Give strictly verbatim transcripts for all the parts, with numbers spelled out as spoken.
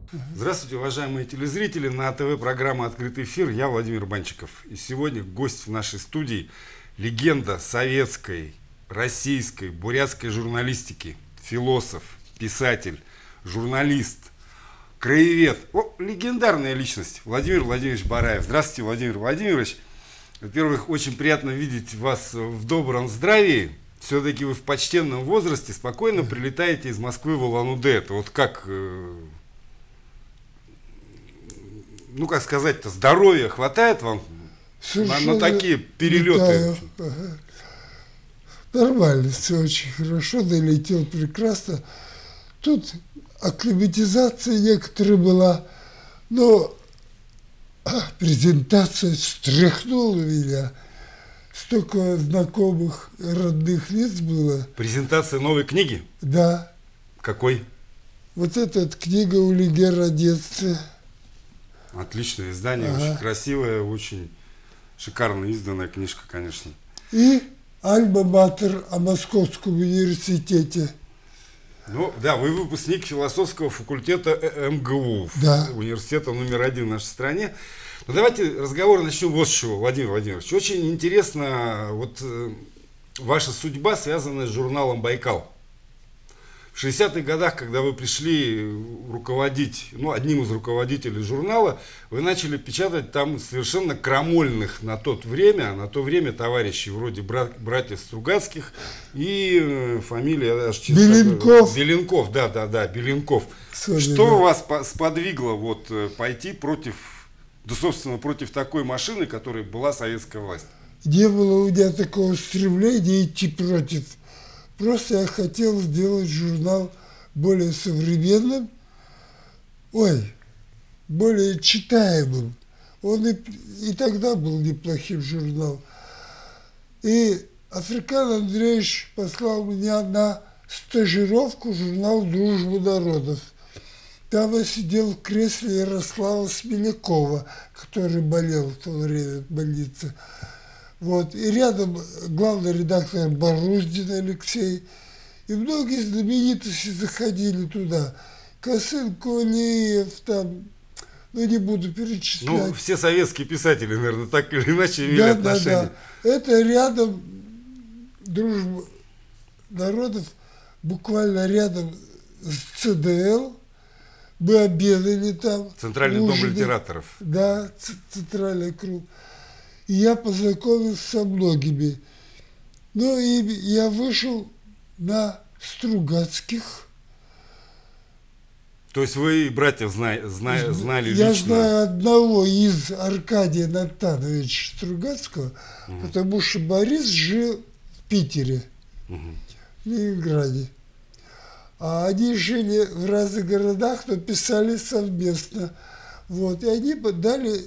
Здравствуйте, уважаемые телезрители. На ТВ программа «Открытый эфир». Я Владимир Банчиков. И сегодня гость в нашей студии – легенда советской, российской, бурятской журналистики, философ, писатель, журналист, краевед. О, легендарная личность Владимир Владимирович Бараев. Здравствуйте, Владимир Владимирович. Во-первых, очень приятно видеть вас в добром здравии. Все-таки вы в почтенном возрасте спокойно прилетаете из Москвы в Улан-Удэ. Это вот как... Ну, как сказать-то, здоровья хватает вам на, на такие перелеты? Ага. Нормально, все очень хорошо, долетел прекрасно. Тут акклиматизация некоторая была, но презентация встряхнула меня. Столько знакомых, родных лиц было. Презентация новой книги? Да. Какой? Вот эта книга «Улигер о детстве». Отличное издание, ага. Очень красивая, очень шикарно изданная книжка, конечно. И «Альма-матер» о Московском университете. Ну, да, вы выпускник философского факультета эм гэ у, да. Университета номер один в нашей стране. Ну, давайте разговор начнем вот с чего, Владимир Владимирович. Очень интересно, вот э, ваша судьба, связанная с журналом «Байкал». В шестидесятых годах, когда вы пришли руководить, ну, одним из руководителей журнала, вы начали печатать там совершенно крамольных на то время, на то время товарищей вроде брат, братьев Стругацких и э, фамилия... Даже, Беленков. Беленков, да, да, да, Беленков. Sorry, Что да. вас сподвигло вот, пойти против, да, собственно, против такой машины, которой была советская власть? Не было у меня такого стремления идти против. Просто я хотел сделать журнал более современным, ой, более читаемым. Он и, и тогда был неплохим журналом. И Африкан Андреевич послал меня на стажировку в журнал «Дружба народов». Там я сидел в кресле Ярослава Смелякова, который болел в то время в больнице. Вот. И рядом главный редактор Боруздин Алексей. И многие знаменитости заходили туда. Косынко, Алиев, там, ну не буду перечислять. Ну, все советские писатели, наверное, так или иначе имели да, отношение. Да, да. Это рядом дружба народов, буквально рядом с цэ дэ эл. Мы обедали там. Центральный ужины. Дом литераторов. Да, центральный круг. И я познакомился со многими. Ну и я вышел на Стругацких. То есть вы братьев зна зна знали я лично? Я знаю одного из Аркадия Натановича Стругацкого, угу. потому что Борис жил в Питере, угу. в Ленинграде. А они жили в разных городах, но писали совместно. Вот. И они дали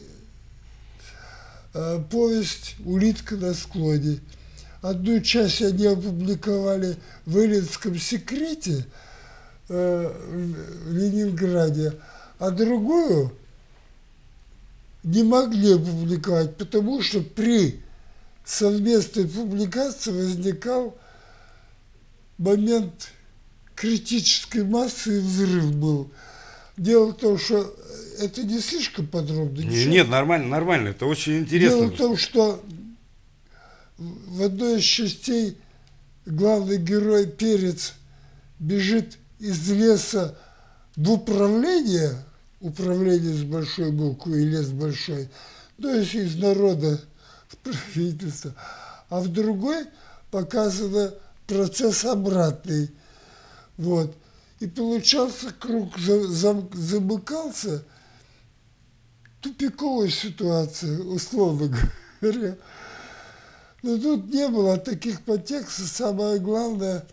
повесть «Улитка на склоне». Одну часть они опубликовали в Эллинском секрете э, в Ленинграде, а другую не могли опубликовать, потому что при совместной публикации возникал момент критической массы, и взрыв был. Дело в том, что это не слишком подробно. Нет, нет, нормально, нормально, это очень интересно. Дело в том, что в одной из частей главный герой Перец бежит из леса в управление, управление с большой буквы и лес большой, то есть из народа в правительство, а в другой показано процесс обратный. Вот. И получался, круг замыкался, тупиковая ситуация, условно говоря. Но тут не было таких подтекстов. Самое главное,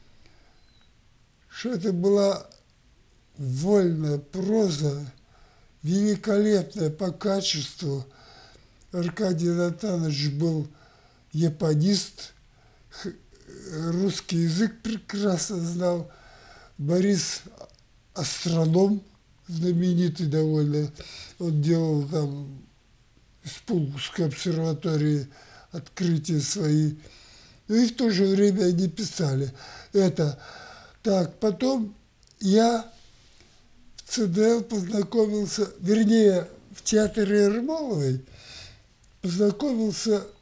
что это была вольная проза, великолепная по качеству. Аркадий Натанович был японист, русский язык прекрасно знал. Борис астроном, знаменитый довольно, он делал там из Пулковской обсерватории открытия свои. Ну и в то же время они писали это. Так, потом я в цэ дэ эл познакомился, вернее, в театре Ермоловой познакомился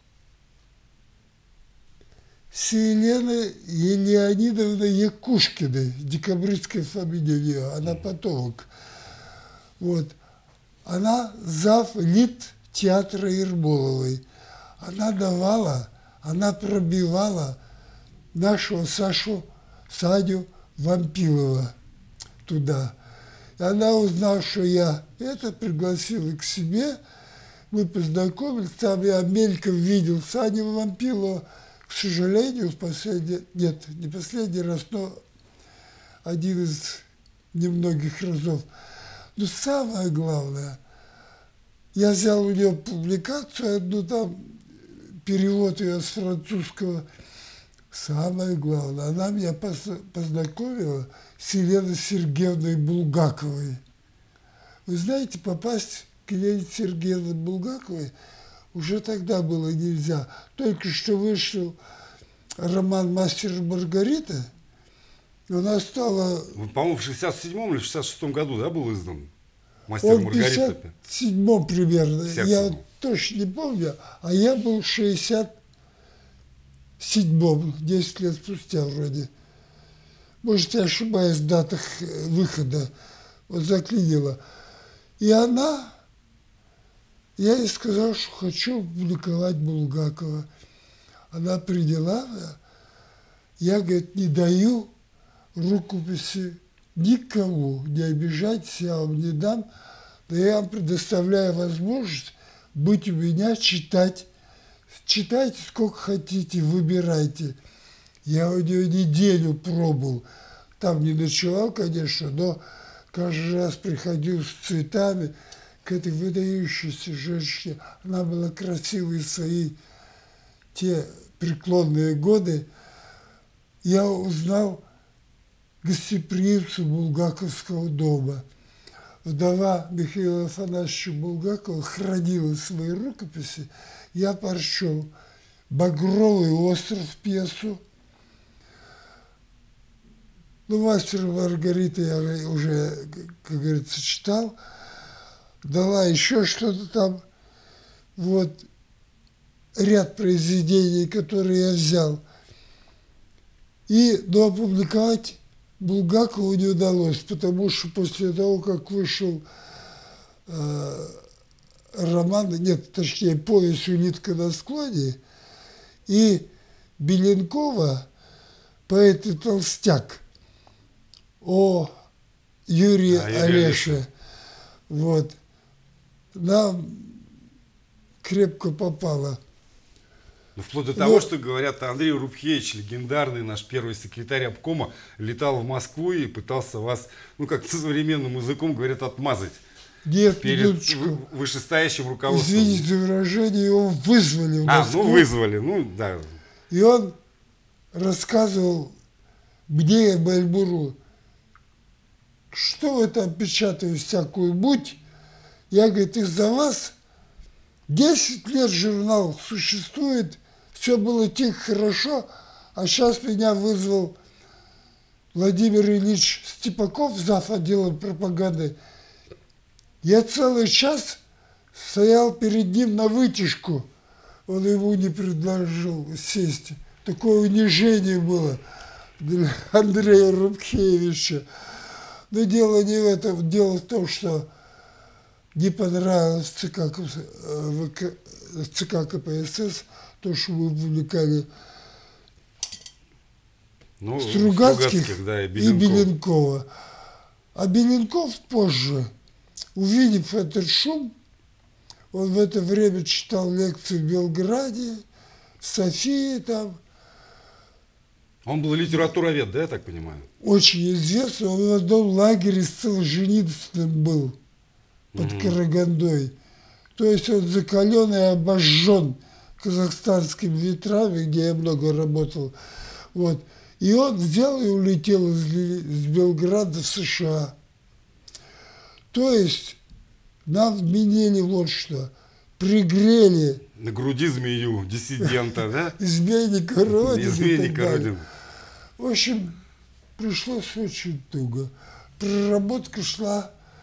с Еленой Леонидовной Якушкиной, декабристская фамилия ее, она потомок. Вот. Она зав. Лит театра Ермоловой. Она давала, она пробивала нашего Сашу Саню Вампилова туда. И она узнала, что я это, пригласила к себе. Мы познакомились, там я мельком видел Саню Вампилова. К сожалению, в последний, нет, не последний раз, но один из немногих разов. Но самое главное, я взял у нее публикацию одну, там, перевод ее с французского. Самое главное, она меня познакомила с Еленой Сергеевной Булгаковой. Вы знаете, попасть к Елене Сергеевне Булгаковой уже тогда было нельзя. Только что вышел роман «Мастер и Маргарита», она стала... По-моему, в шестьдесят седьмом или в шестьдесят шестом году, да, был издан «Мастер и Он в Маргарита»? пятьдесят седьмом примерно, пятьдесят я седьмом. точно не помню, а я был в шестьдесят седьмом, десять лет спустя вроде. Может, я ошибаюсь в датах выхода, вот заклинила. И она, я ей сказал, что хочу публиковать Булгакова. Она приняла, я, говорит, не даю рукописи никому, не обижайтесь, я вам не дам, но я вам предоставляю возможность быть у меня, читать. Читайте сколько хотите, выбирайте. Я у нее неделю пробовал. Там не ночевал, конечно, но каждый раз приходил с цветами к этой выдающейся женщине. Она была красивой в свои те преклонные годы. Я узнал гостеприимцу Булгаковского дома. Вдова Михаила Афанасьевича Булгакова хранила свои рукописи. Я прочел «Багровый остров» пьесу. Ну, «Мастер и Маргарита» я уже, как говорится, читал. Дала еще что-то там. Вот ряд произведений, которые я взял. И, но опубликовать Булгакову не удалось, потому что после того, как вышел э, роман, нет, точнее, повесть «Улитка на склоне», и Беленкова, поэт и толстяк, о Юрии да, Олеше, вот, нам крепко попало. Ну, вплоть до того, что, говорят, Андрей Рубхевич, легендарный наш первый секретарь обкома, летал в Москву и пытался вас, ну, как современным языком говорят, отмазать. Нет, перед минуточку. Вышестоящим руководством. Извините за выражение, его вызвали в Москву. А, ну вызвали, ну да. И он рассказывал мне и Бальбуру, что вы там печатаете всякую муть. Я, говорит, из-за вас десять лет журнал существует, все было тихо, хорошо, а сейчас меня вызвал Владимир Ильич Степаков, зав. Отдела пропаганды. Я целый час стоял перед ним на вытяжку. Он ему не предложил сесть. Такое унижение было для Андрея Рубхевича. Но дело не в этом. Дело в том, что не понравилось ЦК, ЦК КПСС то, что мы публиковали ну, Стругацких, Стругацких да, и, и Беленкова. А Беленков позже, увидев этот шум, он в это время читал лекции в Белграде, в Софии там. Он был литературовед, да, я так понимаю? Очень известный. Он в одном лагере с Солженицыным был под mm-hmm. Карагандой. То есть он закален и обожжен казахстанскими ветрами, где я много работал. Вот. И он взял и улетел из, из Белграда в США. То есть нам вменили вот что. Пригрели. На груди змею, диссидента, да? Изменника Родины. Изменника Родины. В общем, пришлось очень туго. Проработка шла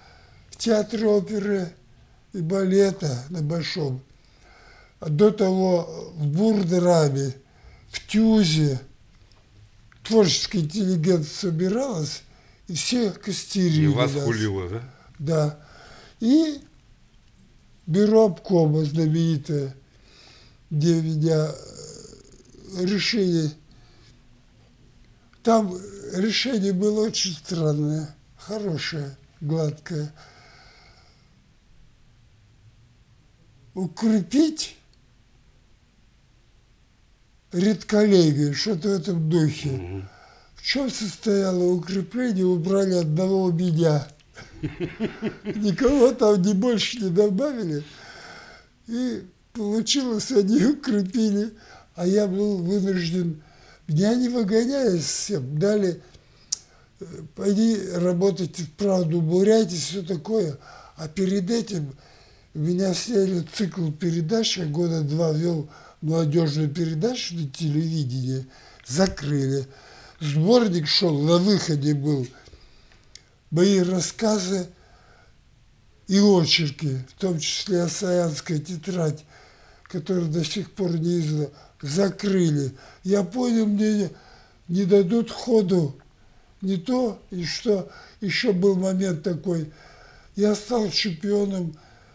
театре оперы и балета на Большом. А до того в Бурдраме, в Тюзе творческая интеллигенция собиралась, и все костерили И вас нас. хулило, да? Да. И бюро обкома знаменитое, где меня решение... Там решение было очень странное, хорошее, гладкое. Укрепить редколлегию, что-то в этом духе. Угу. В чем состояло укрепление, убрали одного меня. Никого там ни больше не добавили. И получилось, они укрепили, а я был вынужден, меня не выгоняя всем, дали, пойди работать в «Правду Бурятии», все такое. А перед этим меня сняли цикл передач, я года два вел молодежную передачу на телевидении, закрыли. Сборник шел, на выходе был, мои рассказы и очерки, в том числе «Осаянская тетрадь», которая до сих пор не издана, закрыли. Я понял, мне не дадут ходу, не то, и что. Еще был момент такой, я стал чемпионом,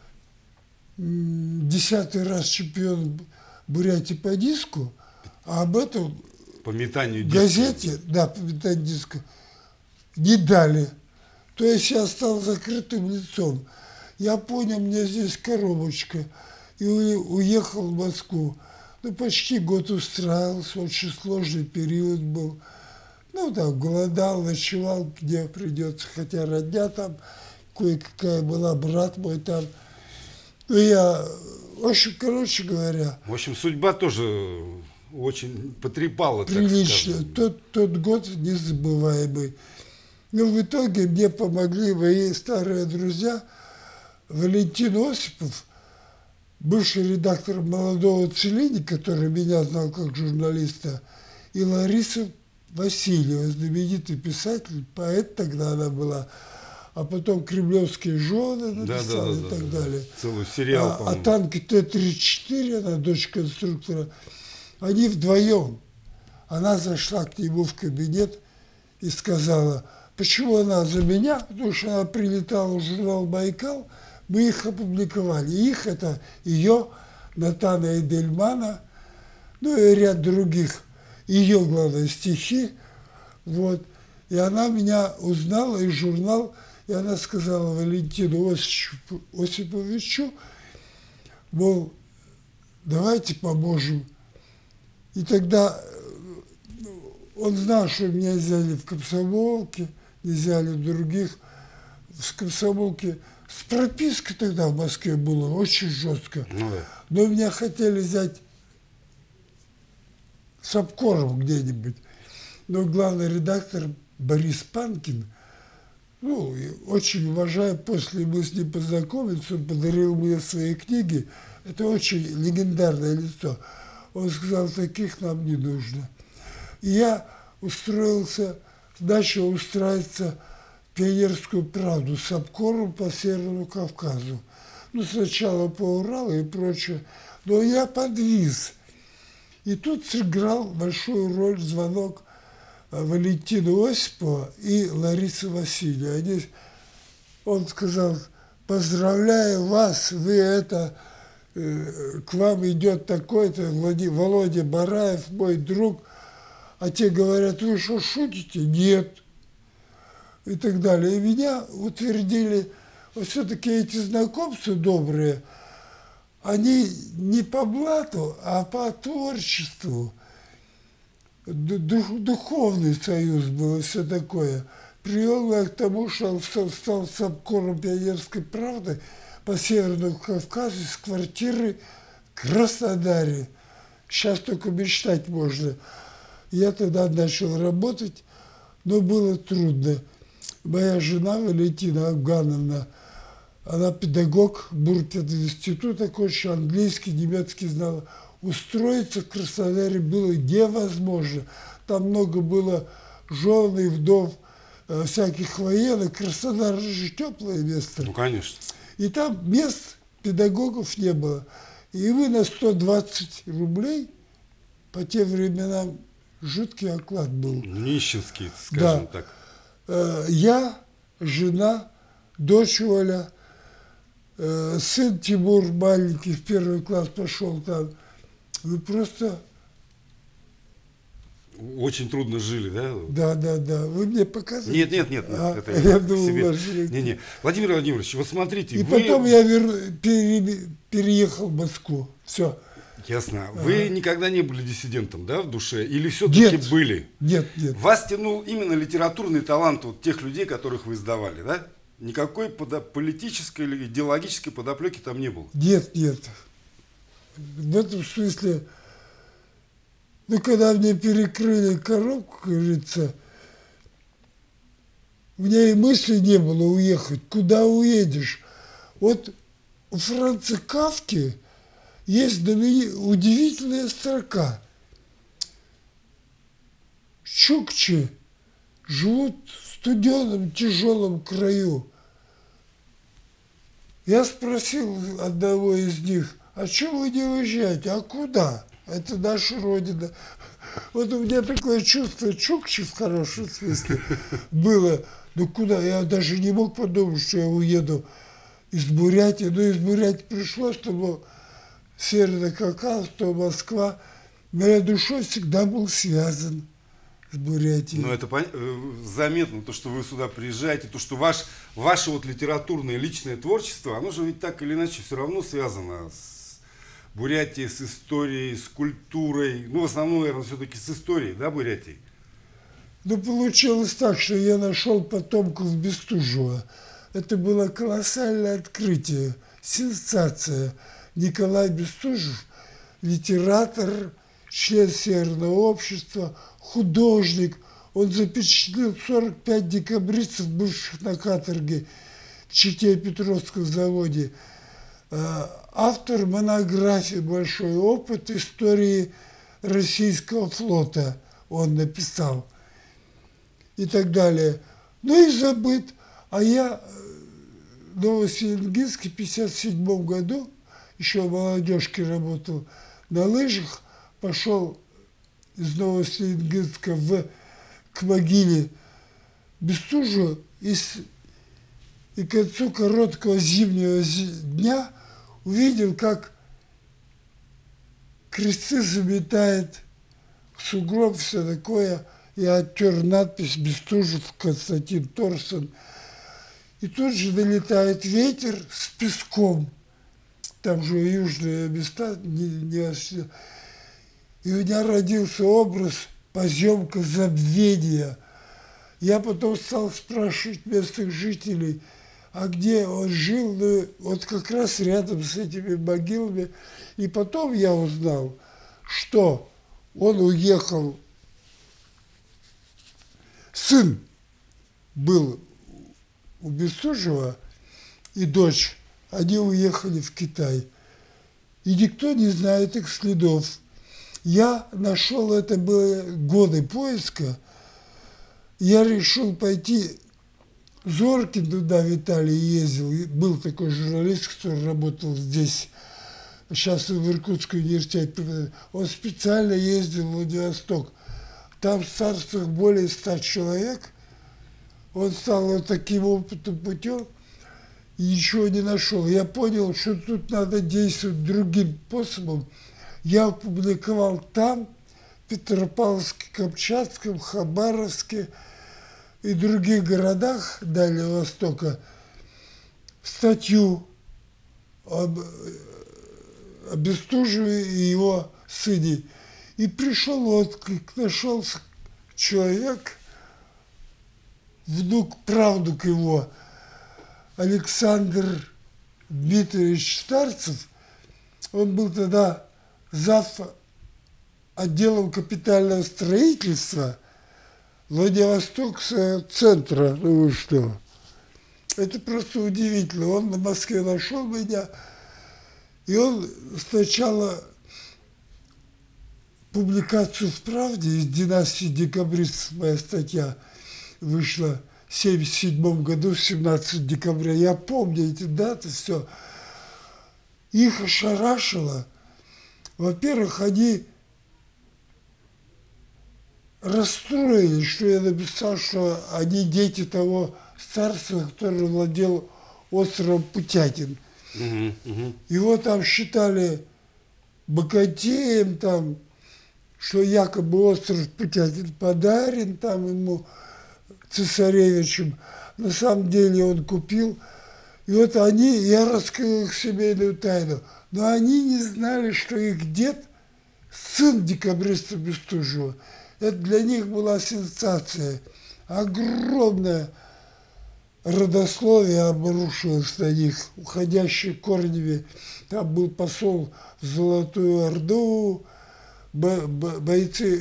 десятый раз чемпионом Бурятии по диску, а об этом По метанию в диска. газете, да, по метанию диска, не дали. То есть я стал закрытым лицом. Я понял, мне здесь коробочка, и уехал в Москву. Ну, почти год устраивался, очень сложный период был. Ну, там, голодал, ночевал, где придется, хотя родня там кое-какая была, брат мой там. Ну, я, в общем, короче говоря... В общем, судьба тоже очень потрепала, прилично. так скажем. Тот, тот год незабываемый. Но в итоге мне помогли мои старые друзья. Валентин Осипов, бывший редактор «Молодого Целини», который меня знал как журналиста, и Лариса Васильева, знаменитый писатель, поэт тогда она была, а потом «Кремлевские жены» написала, да, да, да, и так да, далее. Целый сериал, а, а по-моему. танки Т тридцать четыре, она дочь конструктора, они вдвоем. Она зашла к нему в кабинет и сказала, почему она за меня, потому что она прилетала в журнал «Байкал», мы их опубликовали. Их это ее, Натана Эдельмана, ну и ряд других, ее, главное, стихи. Вот. И она меня узнала из журнала, и она сказала Валентину Осиповичу, Осиповичу, мол, давайте поможем. И тогда он знал, что меня взяли в комсомолке, не взяли в других. В комсомолке с пропиской тогда в Москве было очень жестко. Ну, да. Но меня хотели взять с обкором где-нибудь. Но главный редактор Борис Панкин, ну, очень уважаю, после мы с ним познакомились, он подарил мне свои книги. Это очень легендарное лицо. Он сказал, таких нам не нужно. И я устроился, начал устраиваться в «Пионерскую правду» с обкором по Северному Кавказу. Ну, сначала по Уралу и прочее. Но я подвис. И тут сыграл большую роль звонок Валентина Осипова и Ларисы Васильевны. Они, он сказал, поздравляю вас, вы это, э, к вам идет такой-то Володя Бараев, мой друг. А те говорят, вы что, шутите? Нет. И так далее. И меня утвердили, вот все-таки эти знакомства добрые, они не по блату, а по творчеству. Дух, духовный союз был и все такое. Привел меня к тому, что он стал с обкором «Пионерской правды» по Северному Кавказу с квартиры в Краснодаре. Сейчас только мечтать можно. Я тогда начал работать, но было трудно. Моя жена Валентина Афгановна, она педагог Бурпединститута, окончила английский, немецкий знала. Устроиться в Краснодаре было невозможно. Там много было жен и вдов э, всяких военных. Краснодар же теплое место. Ну, конечно. И там мест педагогов не было. И вы на сто двадцать рублей по тем временам жуткий оклад был. Нищенский, скажем Да. так. Э, Я, жена, дочь Оля, э, сын Тимур маленький в первый класс пошел там. Вы просто, Очень трудно жили, да? да, да, да. Вы мне показываете? Нет, нет, нет, нет. А, это я к думал, себе. ваш- Не, не. Владимир Владимирович, вот смотрите, И вы... потом я вер- пере- переехал в Москву. Все. Ясно. Вы Ага. никогда не были диссидентом, да, в душе? Или все-таки Нет. были? Нет, нет. Вас тянул именно литературный талант вот тех людей, которых вы издавали, да? Никакой подо- политической или идеологической подоплеки там не было? Нет, нет. В этом смысле, ну, когда мне перекрыли коробку, как говорится, у меня и мысли не было уехать. Куда уедешь? Вот у Франца Кафки есть знамени- удивительная строка. Чукчи живут в студеном, тяжелом краю. Я спросил одного из них, а чего вы не уезжаете? А куда? Это наша родина. Вот у меня такое чувство чукчи в хорошем смысле было. Ну куда? Я даже не мог подумать, что я уеду из Бурятии. Но из Бурятии пришлось, чтобы Северный Кавказ, то Москва. Но я душой всегда был связан с Бурятией. Ну, это пон- э, заметно, то, что вы сюда приезжаете, то, что ваш, ваше вот литературное личное творчество, оно же ведь так или иначе все равно связано с Бурятией, с историей, с культурой. Ну, в основном, наверное, все-таки с историей, да, Бурятии? Ну, получилось так, что я нашел потомков Бестужева. Это было колоссальное открытие, сенсация. Николай Бестужев, литератор, член Северного общества, художник. Он запечатлел сорок пять декабристов, бывших на каторге в Чите-Петровском заводе. Автор монографии «Большой опыт истории российского флота» он написал. И так далее. Ну и забыт. А я в Новосибирске в пятьдесят седьмом году, еще в молодежке работал, на лыжах пошел из Новосибирска в, к могиле Бестужева, и, с, и к концу короткого зимнего дня увидел, как кресты заметает сугроб, все такое. Я оттер надпись «Бестужев Константин Торсон». И тут же долетает ветер с песком. Там же южные места. Не, не... И у меня родился образ поземка забвения. Я потом стал спрашивать местных жителей, а где он жил, ну, вот как раз рядом с этими могилами. И потом я узнал, что он уехал. Сын был у Бестужева и дочь, они уехали в Китай. И никто не знает их следов. Я нашел, это было годы поиска, я решил пойти, Зоркин туда, Виталий ездил, был такой журналист, который работал здесь, сейчас в Иркутский университет, он специально ездил в Владивосток. Там в царствах более ста человек. Он стал вот таким опытным путем и ничего не нашел. Я понял, что тут надо действовать другим способом. Я опубликовал там, в Петропавловске, Камчатском, Хабаровске и других городах Дальнего Востока статью об, о Бестужеве и его сыне. И пришел отклик, нашелся человек, внук, правнук его, Александр Дмитриевич Старцев. Он был тогда зав. Отделом капитального строительства Владивостокского центра. Ну вы что? Это просто удивительно. Он на Москве нашел меня, и он сначала публикацию в «Правде» из «Династии декабристов», моя статья вышла, семьдесят седьмом году, семнадцатого декабря. Я помню эти даты, все. Их ошарашило. Во-первых, они расстроились, что я написал, что они дети того царства, который владел островом Путятин. Угу, угу. Его там считали богатеем, там, что якобы остров Путятин подарен там ему цесаревичем. На самом деле он купил. И вот они, я раскрыл их семейную тайну, но они не знали, что их дед сын декабриста Бестужева. Это для них была сенсация. Огромное родословие обрушилось на них, уходящие корнями. Там был посол в Золотую Орду, бойцы,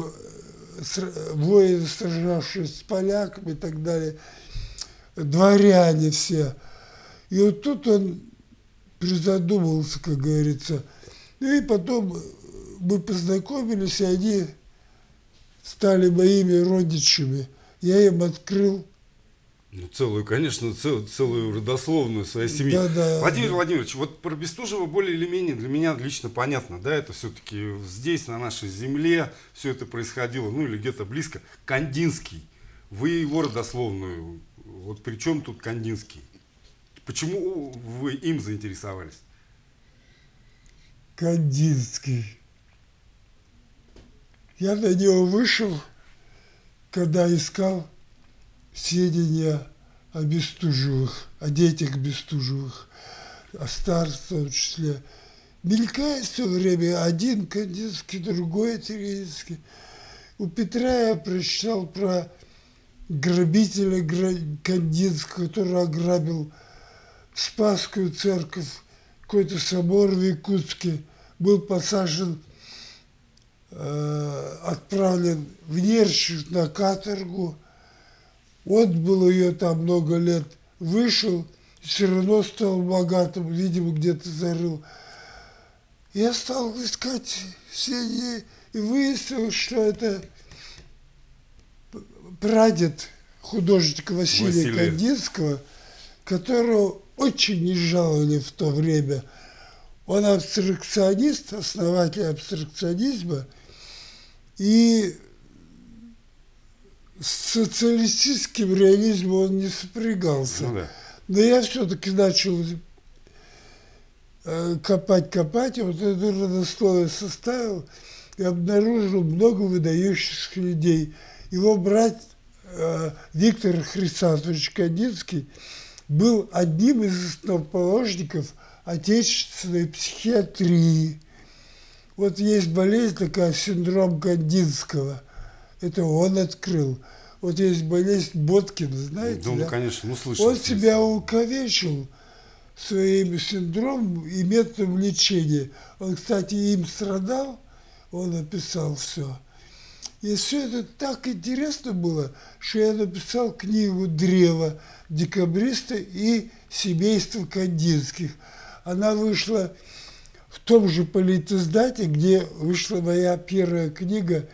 воины, сражавшиеся с поляками и так далее, дворяне все. И вот тут он призадумался, как говорится. Ну и потом мы познакомились, и они стали моими родичами. Я им открыл. Ну, целую, конечно, цел, целую родословную своей семьи. Да, да, Владимир да. Владимирович, вот про Бестужева более или менее для меня лично понятно, да, это все-таки здесь, на нашей земле, все это происходило, ну или где-то близко. Кандинский, вы его родословную, вот при чем тут Кандинский? Почему вы им заинтересовались? Кандинский. Я на него вышел, когда искал сведения о Бестужевых, о детях Бестужевых, о старцах в том числе. Мелькает все время один Кандинский, другой Терезинский. У Петра я прочитал про грабителя Кандинского, который ограбил Спасскую церковь, какой-то собор в Якутске, был посажен, э, отправлен в Нерчинск на каторгу. Отбыл ее там много лет, вышел, все равно стал богатым, видимо, где-то зарыл. Я стал искать сведения и выяснил, что это прадед художника Василия Василия. Кандинского, которого очень не жаловали в то время. Он абстракционист, основатель абстракционизма, и с социалистическим реализмом он не сопрягался. Ну, да. Но я все-таки начал копать-копать, и вот это родословие составил и обнаружил много выдающихся людей. Его брат э, Виктор Хрисантович Кандинский был одним из основоположников отечественной психиатрии. Вот есть болезнь такая, синдром Кандинского. Это он открыл. Вот есть болезнь Боткина, знаете, Ну, да? конечно, ну, слышал. Он себя увековечил своим синдромом и методом лечения. Он, кстати, им страдал, он написал все. И все это так интересно было, что я написал книгу «Древо декабриста и семейство Кандинских». Она вышла в том же политиздате, где вышла моя первая книга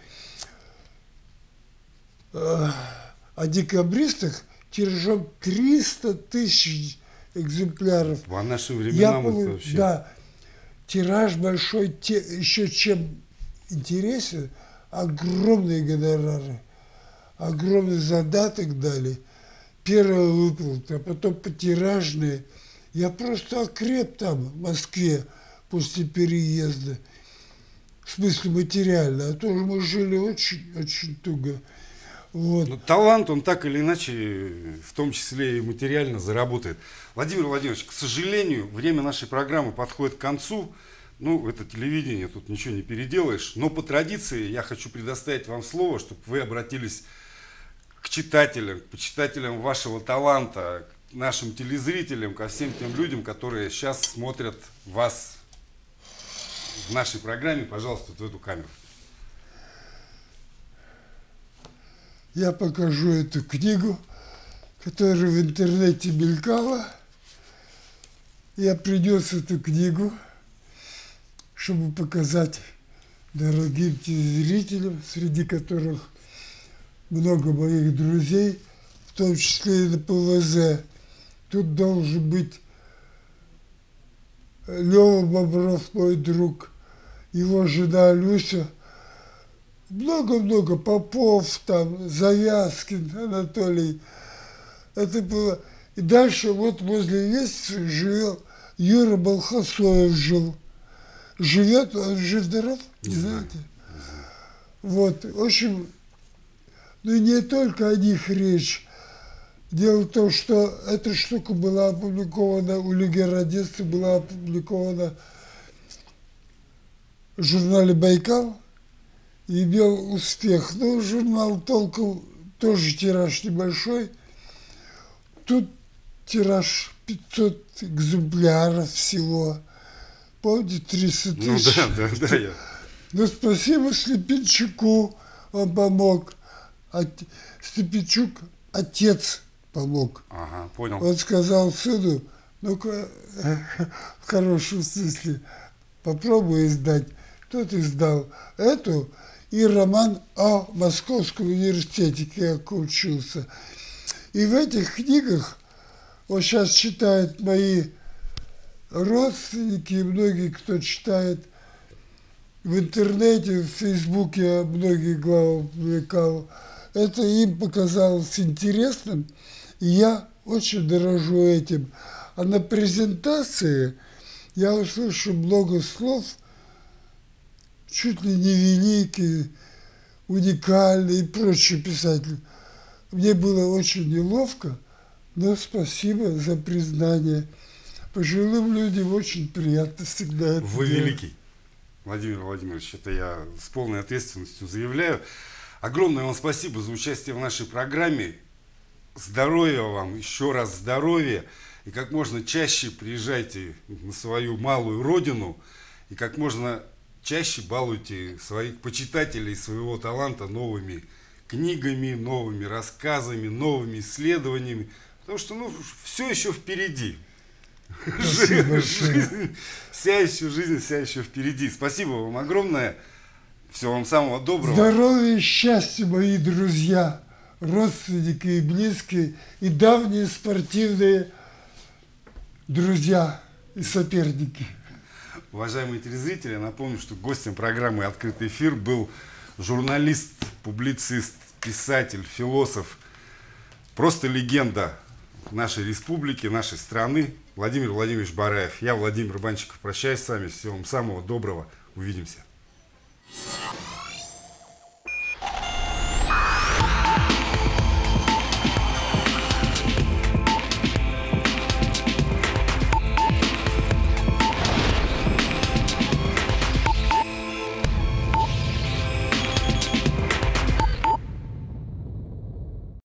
э, о декабристах тиражом триста тысяч экземпляров. По нашим Я временам помню, это вообще... да, тираж большой, те, еще чем интересен, огромные гонорары, огромный задаток дали, первая выплата, а потом потиражные. Я просто окреп там, в Москве, после переезда, в смысле материально, а то мы жили очень-очень туго. Вот. Ну, талант, он так или иначе, в том числе и материально заработает. Владимир Владимирович, к сожалению, время нашей программы подходит к концу. Ну, это телевидение, тут ничего не переделаешь. Но по традиции я хочу предоставить вам слово, чтобы вы обратились к читателям, к почитателям вашего таланта, к нашим телезрителям, ко всем тем людям, которые сейчас смотрят вас в нашей программе. Пожалуйста, вот в эту камеру. Я покажу эту книгу, которая в интернете мелькала. Я принес эту книгу, чтобы показать дорогим телезрителям, среди которых много моих друзей, в том числе и на ПВЗ. Тут должен быть Лёва Бобров, мой друг, его жена Люся, много-много, Попов, там, Завязкин, Анатолий. Это было. И дальше вот возле лестницы живет Юра Балхасоев жил. Живет, он жив-здоров, не знаете? Вот, в общем, ну и не только о них речь. Дело в том, что эта штука была опубликована, у Лиги Радиста была опубликована в журнале «Байкал» и имел успех. Но журнал толком, тоже тираж небольшой. Тут тираж пятьсот экземпляров всего. Помните, триста тысяч? Ну да, да, да. Я... Ну, спасибо Слепенчуку, он помог. А Слепенчук, отец, помог. Ага, понял. Он сказал сыну, ну-ка, в хорошем смысле, попробуй издать. Тот издал эту и роман о Московском университете, как я учился. И в этих книгах, вот сейчас читают мои родственники, многие, кто читает в интернете, в Фейсбуке, я многие главы публиковал, это им показалось интересным, и я очень дорожу этим. А на презентации я услышал много слов, чуть ли не великий, уникальный и прочие писатели. Мне было очень неловко, но спасибо за признание. Пожилым людям очень приятно всегда это Вы делать. великий, Владимир Владимирович, это я с полной ответственностью заявляю. Огромное вам спасибо за участие в нашей программе. Здоровья вам, еще раз здоровья. И как можно чаще приезжайте на свою малую родину. И как можно чаще балуйте своих почитателей своего таланта новыми книгами, новыми рассказами, новыми исследованиями. Потому что ну, все еще впереди. Жизнь, вся еще жизнь, вся еще впереди. Спасибо вам огромное. Всего вам самого доброго. Здоровья и счастья, мои друзья, родственники и близкие, и давние спортивные друзья и соперники. Уважаемые телезрители, напомню, что гостем программы «Открытый эфир» был журналист, публицист, писатель, философ, просто легенда нашей республики, нашей страны Владимир Владимирович Бараев. Я, Владимир Банчиков, прощаюсь с вами. Всего вам самого доброго. Увидимся.